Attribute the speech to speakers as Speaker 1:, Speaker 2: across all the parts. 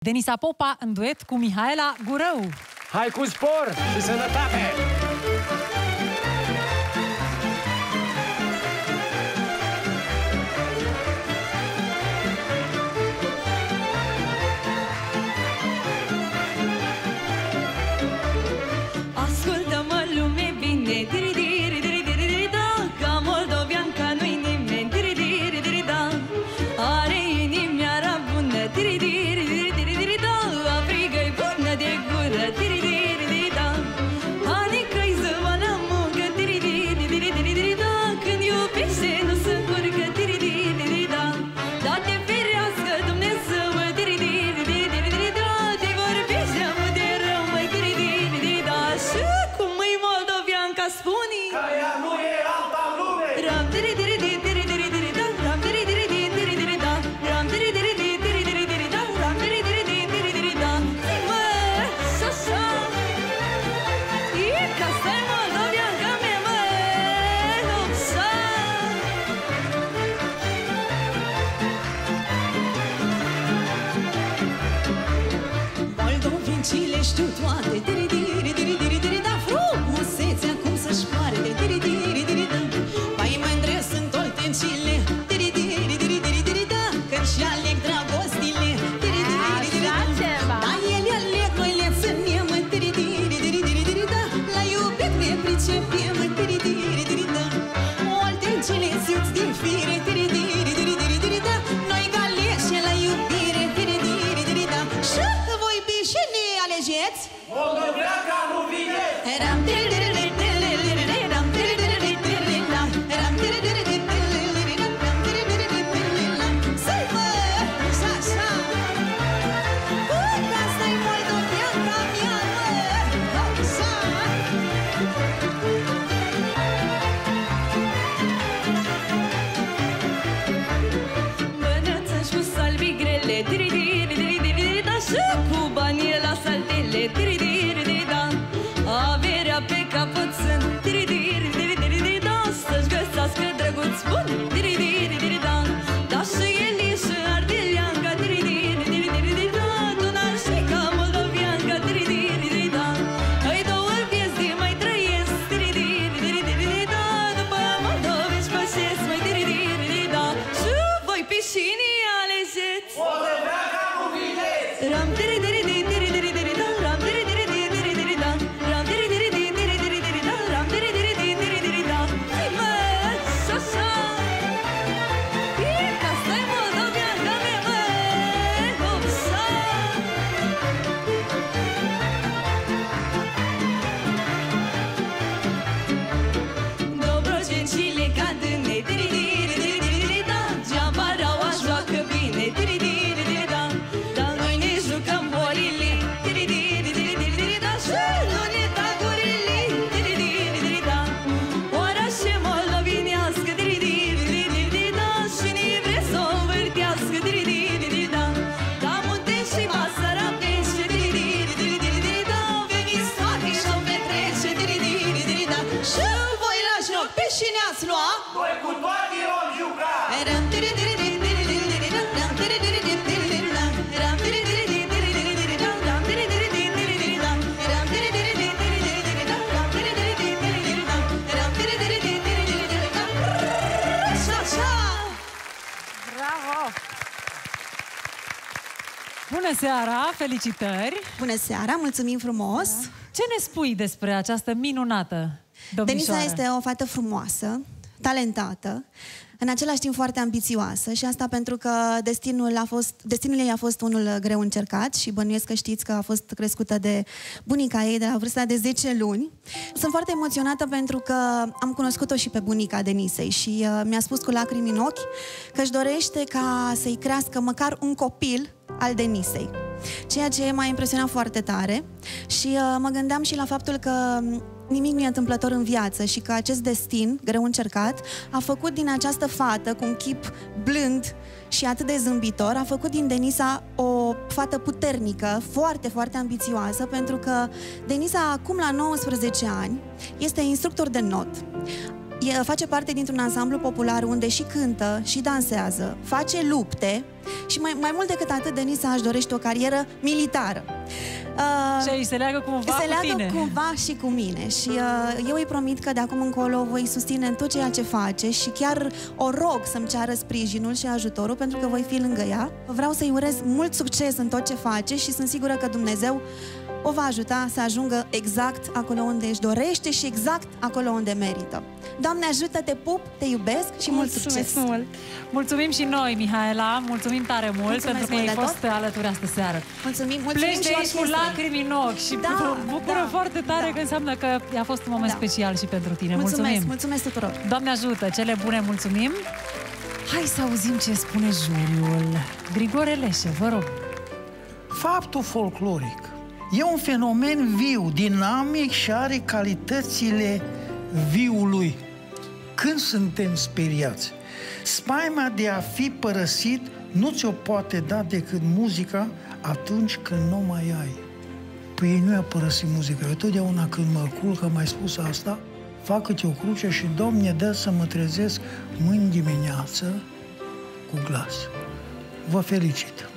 Speaker 1: Denisa Popa în duet cu Mihaela Gurău.
Speaker 2: Hai cu spor și sănătate!
Speaker 3: Ascultă-mă, lume, bine, diri-diri-diri-diri-da, ca moldovean, ca nu-i nimeni, diri-diri-diri-da. Are inimioara bună, diri-diri-diri-diri-da, africă-i bună de gură, diri-diri-diri-da. Adică-i ziua la muncă, diri-diri-diri-diri-da, când iubește nu se încurcă, diri-diri-diri-da. Dar te ferească Dumnezeu, diri-diri-diri-diri-da, te vorbește de rău, măi, diri-diri-diri-da. Și cum e moldovean ca spunii,
Speaker 2: Că ea nu e alta lume!
Speaker 3: ram diri-diri-diri-diri-diri-da, ram diri-diri-diri-diri-da, ram diri-diri-diri-diri-da, ram diri-diri-diri-diri-da. Mă, și-așa, e ca stai moldovean ca mea, mă, așa. Moldovencile știu toate, diri-diri-diri-diri-da, frumusețea cum să-și pare, diri-diri-diri-da. Mai mândre sunt oltencile, diri-diri-diri-diri-da, când și aleg dragostile, diri-diri-diri-da. Da, ele aleg, noi le ținem, diri-diri-diri-diri-da, la iubit ne pricepem, diri-diri-diri-da. Oltencile simți din fire, diri-diri-diri-diri-da, noi galeșe la iubire, diri-diri-diri-da. Și voi și ne alegeți?
Speaker 2: Moldoveanca nu vine!
Speaker 3: Ram diri-diri-diri-diri-diri, ram diri-diri-diri-diri-da, ram diri-diri-diri-diri-da, ram diri-diri-diri-diri-da. Să-i mă, și-așa. Băi, că asta-i moldoveanca mea, mă, așa. Bănăță-și cu salvii grele, diri-diri-diri-diri-da, și cu banii la saltele, diri-diri-diri-da. Averea pe capăt sunt, diri-diri-diri-diri-da, să-și găsească drăguț bun, diri-diri-diri-da. Da, și Eli și ardeleanca, diri-diri-diri-diri-da, Dunar și ca moldoveanca, diri-diri-diri-da. Îi două vieți de mai trăiesc, diri-diri-diri-diri-da, după moldovești pășesc, mai diri-diri-diri-da. Și voi pe cine alegeți?
Speaker 2: Moldoveanca nu vine!
Speaker 3: Ram diri-diri-diri-diri-diri-da, ram diri-diri-diri-diri-da, ram diri-diri-diri-diri-da, ram diri-diri-diri-diri-da. Mă, și-așa, e ca stai moldoveanca mea, mă, așa. Dobrogencile cadâne, diri-diri-diri-diri-da, geamaraua joacă bine, diri-diri-diri-da. Dar noi ne jucăm bolile, diri-diri-diri-diri-da, și nu ne tagurile, diri-diri-diri-da. Orașe moldovenească, diri-diri-diri-da, și ne vre să o învârtească, diri-diri-diri-da. Da, munte și Basarabeni și diri-diri-diri-da, veniți toate și-o petrece, diri-diri-diri-da. Și voi la joc, pe cine ați lua?
Speaker 2: Noi cu toate vom juca!
Speaker 3: Ram diri-diri-diri-diri-da, ram diri-diri-diri-diri-da, ram diri-diri-diri-diri-da, ram diri-diri-diri-diri-da, ram diri-diri-diri-diri-da, ram diri-diri-diri-diri-da, ram diri-diri-diri-diri-da. Așa!
Speaker 1: Bravo! Bună seara, felicitări!
Speaker 4: Bună seara, mulțumim frumos!
Speaker 1: Ce ne spui despre această minunată domnișoară?
Speaker 4: Denisa este o fată frumoasă, talentată, în același timp foarte ambițioasă și asta pentru că destinul ei a fost unul greu încercat și bănuiesc că știți că a fost crescută de bunica ei de la vârsta de 10 luni. Sunt foarte emoționată pentru că am cunoscut-o și pe bunica Denisei și mi-a spus cu lacrimi în ochi că își dorește ca să-i crească măcar un copil al Denisei. Ceea ce m-a impresionat foarte tare și mă gândeam și la faptul că nimic nu e întâmplător în viață și că acest destin greu încercat a făcut din această fată cu un chip blând și atât de zâmbitor, a făcut din Denisa o fată puternică, foarte, foarte ambițioasă, pentru că Denisa acum la 19 ani este instructor de not. Face parte dintr-un ansamblu popular unde și cântă, și dansează, face lupte și mai mult decât atât, Denisa își dorește o carieră militară.
Speaker 1: Și îi se leagă cumva
Speaker 4: se
Speaker 1: cu
Speaker 4: leagă
Speaker 1: tine.
Speaker 4: cumva și cu mine. Și eu îi promit că de acum încolo o voi susține în tot ceea ce face și chiar o rog să-mi ceară sprijinul și ajutorul, pentru că voi fi lângă ea. Vreau să-i urez mult succes în tot ce face și sunt sigură că Dumnezeu o va ajuta să ajungă exact acolo unde își dorește și exact acolo unde merită. Doamne ajută, te pup, te iubesc și mult succes!
Speaker 3: Mult.
Speaker 1: Mulțumim și noi, Mihaela, mulțumim tare mult.
Speaker 4: Mulțumesc
Speaker 1: pentru că
Speaker 4: mult
Speaker 1: ai
Speaker 4: de
Speaker 1: fost alături astă seară.
Speaker 4: Mulțumim
Speaker 1: Pleci de
Speaker 4: și
Speaker 1: aici cu
Speaker 4: orchestrei.
Speaker 1: lacrimi în ochi și
Speaker 4: Da,
Speaker 1: bucură
Speaker 4: da,
Speaker 1: foarte tare
Speaker 4: da.
Speaker 1: că înseamnă că a fost un moment special și pentru tine. Mulțumim!
Speaker 4: Mulțumesc tuturor!
Speaker 1: Doamne ajută, cele bune, mulțumim! Hai să auzim ce spune juriul. Grigore Leșe, vă rog.
Speaker 5: Faptul folcloric e un fenomen viu, dinamic și are calitățile viului. Când suntem speriați, spaima de a fi părăsit nu ți-o poate da decât muzica atunci când nu mai ai. Păi ei nu i-a părăsit muzica. Eu totdeauna când mă culc, am mai spus asta, fac câte o cruce și Doamne dă să mă trezesc mâine dimineață cu glas. Vă felicit!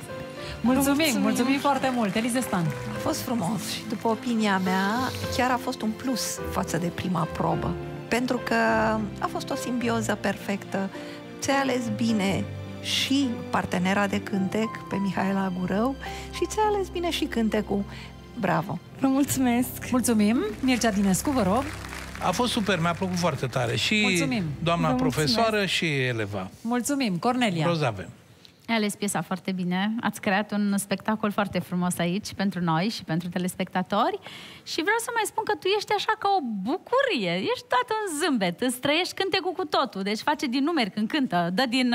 Speaker 1: Mulțumim foarte mult. Elize Stan.
Speaker 6: A fost frumos și, după opinia mea, chiar a fost un plus față de prima probă. Pentru că a fost o simbioză perfectă. Ți-ai ales bine și partenera de cântec, pe Mihaela Gurău, și ți-ai ales bine și cântecul. Bravo!
Speaker 3: Vă mulțumesc!
Speaker 1: Mulțumim. Mircea Dinescu, vă rog.
Speaker 7: A fost super, mi-a plăcut foarte tare. Și
Speaker 1: Mulțumim.
Speaker 7: doamna
Speaker 3: Vă
Speaker 7: profesoară și eleva.
Speaker 1: Mulțumim. Cornelia.
Speaker 7: Grozave.
Speaker 8: Ai ales piesa foarte bine, ați creat un spectacol foarte frumos aici pentru noi și pentru telespectatori și vreau să mai spun că tu ești așa ca o bucurie, ești toată în zâmbet, îți trăiești cântecul cu totul, deci face din numeri când cântă, dă din...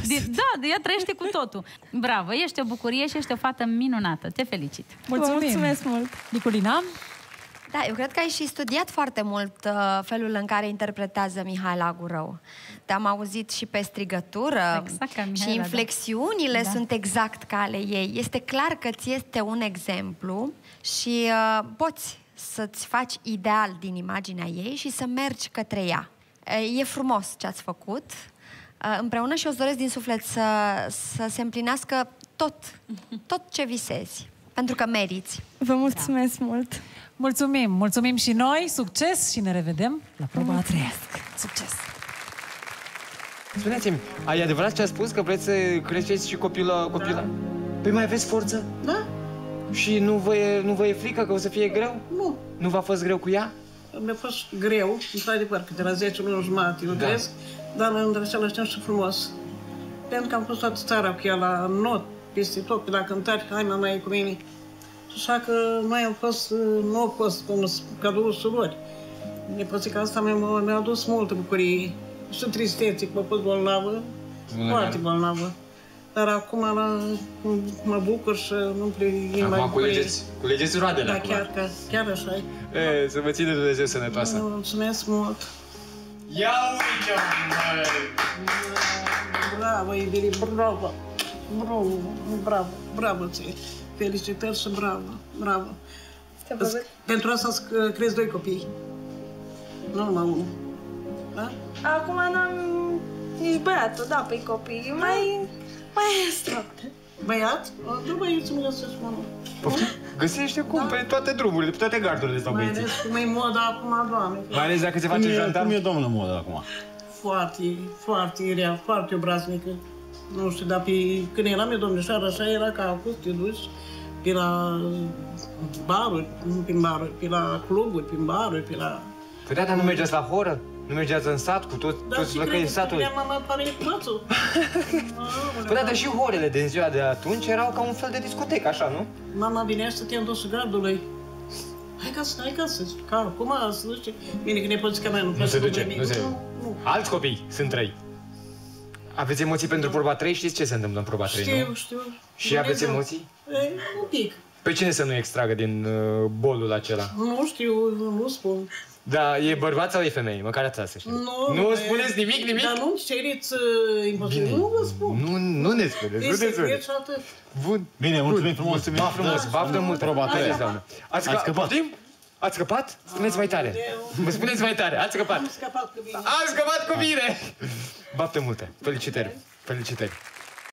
Speaker 8: ea trăiește cu totul. Bravo, ești o bucurie și ești o fată minunată, te felicit.
Speaker 1: Mulțumim.
Speaker 3: Vă mulțumesc mult!
Speaker 1: Niculina?
Speaker 9: Da, eu cred că ai și studiat foarte mult felul în care interpretează Mihaela Gurău. Te-am auzit și pe strigătură,
Speaker 8: Exact ca Mihaela,
Speaker 9: și inflexiunile
Speaker 8: da.
Speaker 9: sunt exact ca ale ei. Este clar că ți este un exemplu și poți să-ți faci ideal din imaginea ei și să mergi către ea. E frumos ce ați făcut împreună și eu îți doresc din suflet să se împlinească tot ce visezi, pentru că meriți.
Speaker 3: Vă mulțumesc mult!
Speaker 1: Mulțumim și noi, succes și ne revedem la proba a treia. Succes!
Speaker 10: Spuneți-mi, ai adevărat ce a spus, că vreți să creșteți și copila? Păi mai aveți forță?
Speaker 11: Da?
Speaker 10: Și nu vă e frică că o să fie greu?
Speaker 11: Nu.
Speaker 10: Nu v-a fost greu cu ea?
Speaker 11: Mi-a fost greu, într-adevăr, că de la 10 luni jumătate lucrez, dar în același timp și frumos. Pentru că am fost toată țara cu ea la not, peste tot, pe la cântari, hai mama e cu mine. Așa că noi am fost, nu au fost ca două surori. Nepoțica asta mi-a adus multă bucurie și tristețe, că m-a fost bolnavă, foarte bolnavă. Dar acum mă bucur și nu-mi plin mai bucurie.
Speaker 10: Culegeți roadele
Speaker 11: Da,
Speaker 10: acum.
Speaker 11: chiar așa e.
Speaker 10: Să vă ține Dumnezeu sănătoasă.
Speaker 11: Mulțumesc mult!
Speaker 10: Ia uite-o,
Speaker 11: Bravo, iubire, bravo! Bravo ție! Felicitări și bravo! Pentru asta crezi 2 copii, nu numai unul. Da?
Speaker 3: Acum n-am nici băiatul, da, pe copii, mai este.
Speaker 11: Băiat? Du băieți, mă găsești, mă.
Speaker 10: Găsește cum? Pe toate drumurile, pe toate gardurile stau
Speaker 11: Mai
Speaker 10: băieții.
Speaker 11: ales cum e moda acum, Doamne.
Speaker 10: Mai ales dacă se face jandarm.
Speaker 12: Cum e domnul moda acum?
Speaker 11: Foarte rea, foarte obraznică. Nu știu, dar când eram eu domnișoară, așa era ca acum, te duci pe la baruri, nu prin baruri, pe la cluburi, prin baruri, pe la...
Speaker 10: Păi da, dar nu mergeați la horă? Nu mergeați în sat cu toți flăcăii satului?
Speaker 11: Dar și mama pare cu mățul.
Speaker 10: Păi da, dar și horele din ziua de atunci erau ca un fel de discotecă, așa, nu?
Speaker 11: Mama vinea să te înduci gardului. Hai ca să, ca acum să duce. Bine că nepoțica mea nu
Speaker 10: se duce,
Speaker 11: nimic.
Speaker 10: nu se... Alți copii, sunt 3. Aveți emoții pentru proba 3? Știți ce se întâmplă în proba 3, nu?
Speaker 11: Știu.
Speaker 10: Și aveți emoții?
Speaker 11: Un pic.
Speaker 10: Pe cine să nu extragă din bolul acela?
Speaker 11: Nu știu, nu spun.
Speaker 10: Da, e bărbat sau e femeie? Măcar ați să știți. Nu spuneți nimic?
Speaker 11: Dar nu cereți imposibil. Nu vă spun.
Speaker 10: Nu ne spuneți, nu ne spuneți. Bun.
Speaker 12: Bine, mulțumim frumos.
Speaker 10: Mulțumim frumos, baftă mult.
Speaker 12: Proba 3.
Speaker 10: Ați scăpat? Ați scăpat? Spuneți mai tare. Vă spuneți mai tare. Ați scăpat.
Speaker 11: Am scăpat cu bine.
Speaker 10: Am scăpat cu bine. Bapte multe. Felicitări. Felicitări.